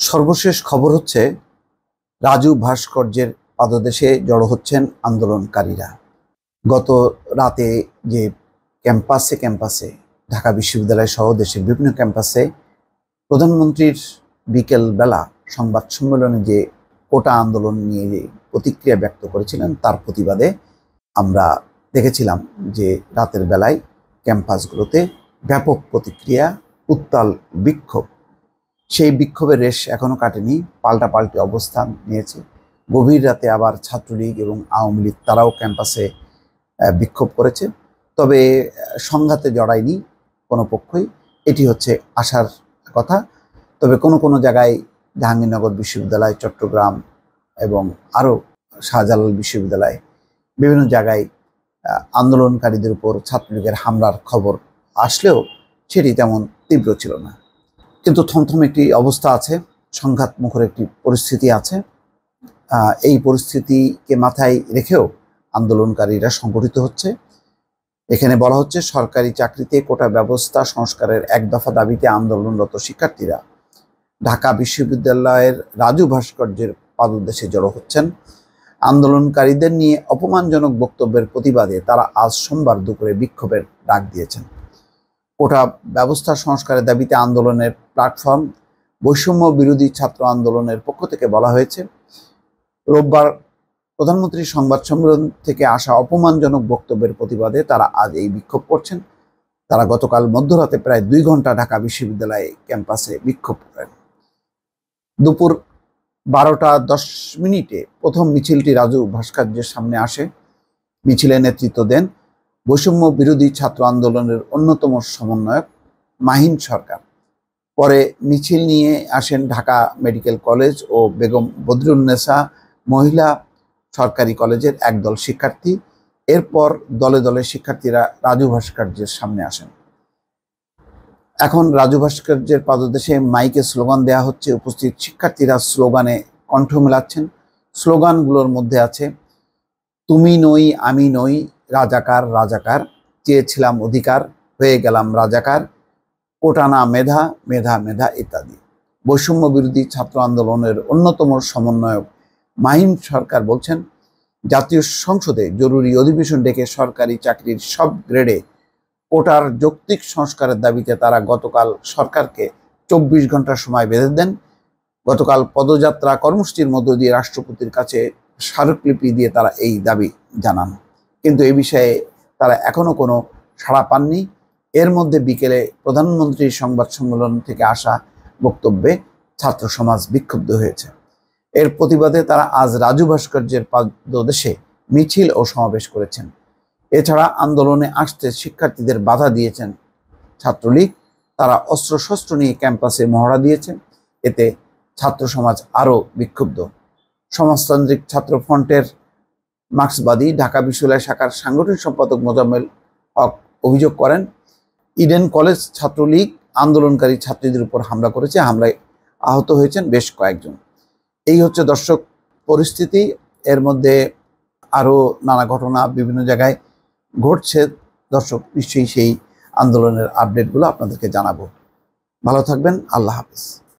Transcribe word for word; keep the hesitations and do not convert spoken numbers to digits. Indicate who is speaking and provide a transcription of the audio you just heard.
Speaker 1: সর্বশেষ খবর হচ্ছে রাজু ভাস্কর্যের পাদদেশে জড়ো হচ্ছেন আন্দোলনকারীরা। গত রাতে যে ক্যাম্পাসে ক্যাম্পাসে ঢাকা বিশ্ববিদ্যালয় সহ দেশের বিভিন্ন ক্যাম্পাসে প্রধানমন্ত্রীর বিকেল বেলা সংবাদ সম্মেলনে যে কোটা আন্দোলন নিয়ে যে প্রতিক্রিয়া ব্যক্ত করেছিলেন তার প্রতিবাদে আমরা দেখেছিলাম যে রাতের বেলায় ক্যাম্পাসগুলোতে ব্যাপক প্রতিক্রিয়া, উত্তাল বিক্ষোভ। সেই বিক্ষোভের রেশ এখনও কাটেনি, পাল্টাপাল্টি অবস্থান নিয়েছে। গভীর রাতে আবার ছাত্রলীগ এবং আওয়ামী লীগ তারাও ক্যাম্পাসে বিক্ষোভ করেছে, তবে সংঘাতে জড়ায়নি কোনো পক্ষই, এটি হচ্ছে আশার কথা। তবে কোনো কোনো জায়গায় জাহাঙ্গীরনগর বিশ্ববিদ্যালয়, চট্টগ্রাম এবং আরও শাহজালাল বিশ্ববিদ্যালয় বিভিন্ন জায়গায় আন্দোলনকারীদের উপর ছাত্রলীগের হামলার খবর আসলেও সেটি তেমন তীব্র ছিল না। কিন্তু থমথম একটি অবস্থা আছে, সংঘাতমুখর একটি পরিস্থিতি আছে। এই পরিস্থিতিকে মাথায় রেখেও আন্দোলনকারীরা সংগঠিত হচ্ছে। এখানে বলা হচ্ছে সরকারি চাকরিতে কোটা ব্যবস্থা সংস্কারের এক দফা দাবিতে আন্দোলনরত শিক্ষার্থীরা ঢাকা বিশ্ববিদ্যালয়ের রাজু ভাস্কর্যের পাদদেশে জড়ো হচ্ছেন। আন্দোলনকারীদের নিয়ে অপমানজনক বক্তব্যের প্রতিবাদে তারা আজ সোমবার দুপুরে বিক্ষোভের ডাক দিয়েছেন। কোটা ব্যবস্থা সংস্কারের দাবিতে আন্দোলনের প্ল্যাটফর্ম বৈষম্য বিরোধী ছাত্র আন্দোলনের পক্ষ থেকে বলা হয়েছে, রোববার প্রধানমন্ত্রীর সংবাদ সম্মেলন থেকে আসা অপমানজনক বক্তব্যের প্রতিবাদে তারা আজ এই বিক্ষোভ করছেন। তারা গতকাল মধ্যরাতে প্রায় দুই ঘন্টা ঢাকা বিশ্ববিদ্যালয় ক্যাম্পাসে বিক্ষোভ করেন। দুপুর বারোটা দশ মিনিটে প্রথম মিছিলটি রাজু ভাস্কর্যের সামনে আসে। মিছিলে নেতৃত্ব দেন বৈষম্য বিরোধী ছাত্র আন্দোলনের অন্যতম সমন্বয়ক মাহিন সরকার। পরে মিছিল নিয়ে আসেন ঢাকা মেডিকেল কলেজ ও বেগম বদরুন্নেসা মহিলা সরকারি কলেজের একদল শিক্ষার্থী। এরপর দলে দলে শিক্ষার্থীরা রাজু ভাস্কর্যের সামনে আসেন। এখন রাজু ভাস্কর্যের পাদদেশে মাইকে স্লোগান দেয়া হচ্ছে। উপস্থিত শিক্ষার্থীরা স্লোগানে কণ্ঠ মেলাচ্ছেন। স্লোগানগুলোর মধ্যে আছে, তুমি নই আমি নই, রাজাকার রাজাকার, চেয়েছিলাম অধিকার, হয়ে গেলাম রাজাকার, কোটা না মেধা, মেধা মেধা ইত্যাদি। বৈষম্য বিরোধী ছাত্র আন্দোলনের অন্যতম সমন্বয়ক মাহিন সরকার বলছেন, জাতীয় সংসদে জরুরি অধিবেশন ডেকে সরকারি চাকরির সব গ্রেডে কোটার যৌক্তিক সংস্কারের দাবিতে তারা গতকাল সরকারকে চব্বিশ ঘন্টার সময় বেঁধে দেন। গতকাল পদযাত্রা কর্মসূচির মধ্য দিয়ে রাষ্ট্রপতির কাছে স্মারকলিপি দিয়ে তারা এই দাবি জানান, কিন্তু এই বিষয়ে তারা এখনো কোনো সাড়া পাননি। এর মধ্যে বিকেলে প্রধানমন্ত্রীর সংবাদ সম্মেলন থেকে আসা বক্তব্যে ছাত্র সমাজ বিক্ষুব্ধ হয়েছে। এর প্রতিবাদে তারা আজ রাজু ভাস্কর্যের পাদদেশে মিছিল ও সমাবেশ করেছেন। এছাড়া আন্দোলনে আসতে শিক্ষার্থীদের বাধা দিয়েছেন ছাত্রলীগ। তারা অস্ত্রশস্ত্র নিয়ে ক্যাম্পাসে মহড়া দিয়েছেন। এতে ছাত্র সমাজ আরও বিক্ষুব্ধ। সমাজতান্ত্রিক ছাত্র ফ্রন্টের মার্ক্সবাদী ঢাকা বিশ্ববিদ্যালয় শাখার সাংগঠনিক সম্পাদক মোজাম্মেল হক অভিযোগ করেন, ইডেন কলেজ ছাত্রলীগ আন্দোলনকারী ছাত্রীদের উপর হামলা করেছে। হামলায় আহত হয়েছেন বেশ কয়েকজন। এই হচ্ছে দর্শক পরিস্থিতি। এর মধ্যে আরও নানা ঘটনা বিভিন্ন জায়গায় ঘটছে। দর্শক, নিশ্চয়ই সেই আন্দোলনের আপডেটগুলো আপনাদেরকে জানাবো। ভালো থাকবেন। আল্লাহ হাফেজ।